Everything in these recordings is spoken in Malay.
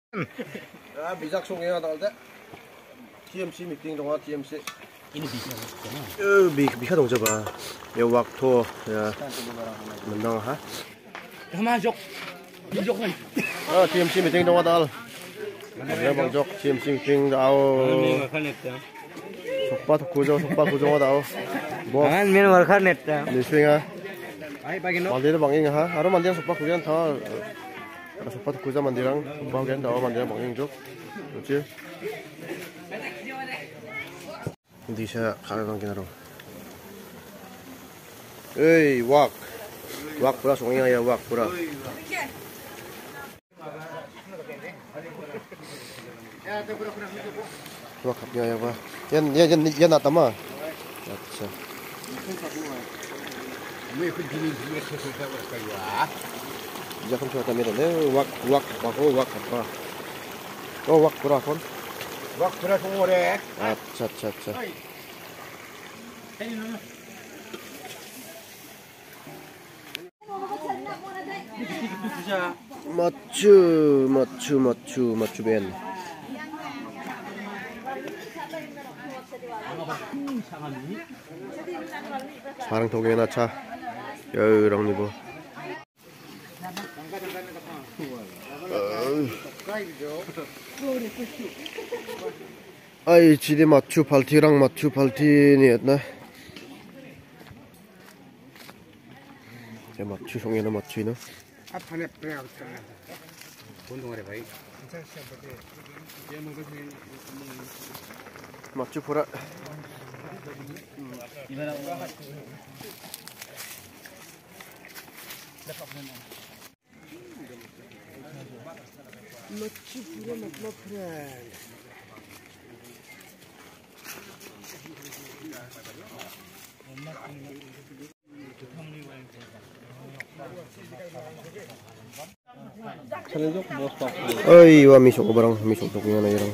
비작 송해가 나올 때 TMC 미팅 동화 TMC ini bisa 비카 동접아 여 왁토 야 menang ha masuk kan TMC meeting dong adal ada bang jok TMC meeting dao sokpa kujo dao jangan main worker net niswinga ai pagi no mandir banging ha aro mandir sokpa kujan tha sokpa kuja mandirang bagian dao mandir banging jok lucu hindi siya kakagang kinaro wak pura songnya ya wak pura wak kapnya ya ba yan atama acha jangan coba mira ne wak apa oh wak pura kon wak pura songore acha macu ben sarang toge na cha 여랑 니보 아이 지대 마추 발티랑 마추 발티니였나 제 마추 송에나 마추이나 앞판에 빼야 운동하래 봐이 마추 보라 macu pura मतलब friend ơi wa misok ko barang misok to nga na yarang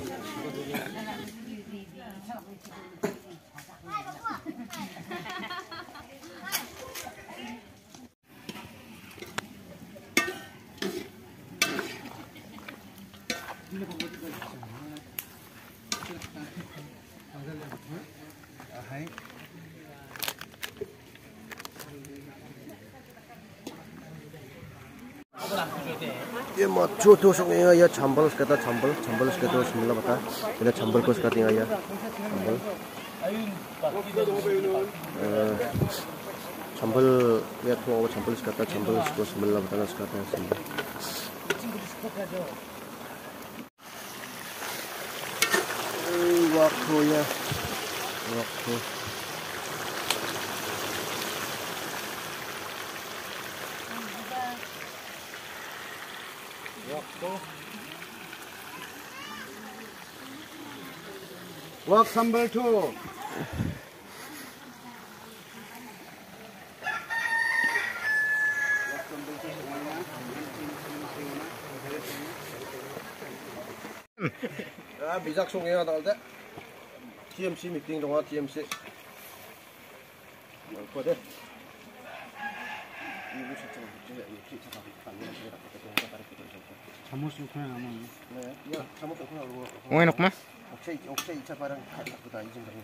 ये मच्छू तो सोंगे या चंबल सकता चंबल सकता स्मेल बता ये चंबल को सकती है या चंबल या तो वो चंबल सकता चंबल को स्मेल बता ना सकता है चंबल वाक्यो या वाक्यो wak sambal tu 비작 송해가 나올 때 TMC 미팅 동화 TMC 거대 잠옷 입고 나면 네, 야 잠옷 입고 나오고 왜 놓고 옥체 2차 바람 갖다 이 정도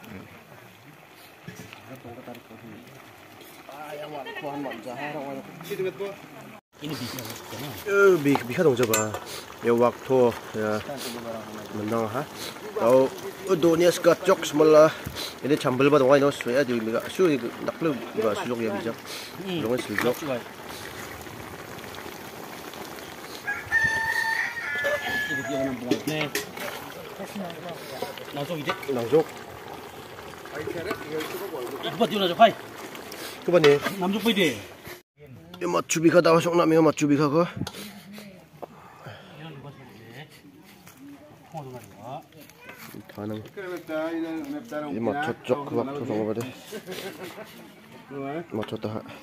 동가 다리 거기 야 와고 한 남자 하라고 하고 지금 뭐 ini bisa 비카 동접아 여 왁토 야 menang ha tau donias ka chok smala ini chambal ba dongai no soya di miga su naklu ba su jok ya bijak dongai sil jok ini dia nang bunga ne nangsok ibu dia nangsok hai ku ba ni namjuk pai de ये मच्छू बिखा दावा सोना में मच्छू बिखा को थाना ये मच्छू चौक वक्त तो सोंगा बदे मच्छू तो है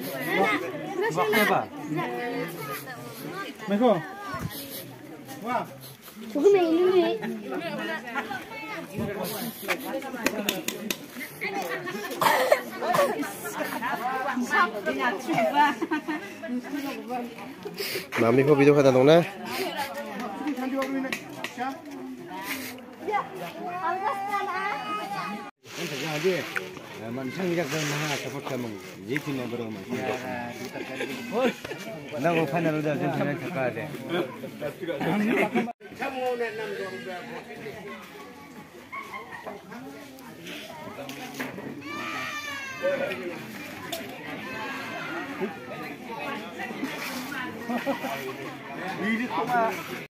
해봐. 메고. 와. 조금의 이름이 Mami ko video kada dong na. jadi man sang jak dan maha support kamu jiti ne baro man na go final da jin ne thaka de Ini